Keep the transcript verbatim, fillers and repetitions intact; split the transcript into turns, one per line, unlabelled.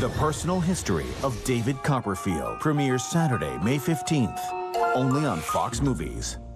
The Personal History of David Copperfield premieres Saturday, May fifteenth, only on Fox Movies.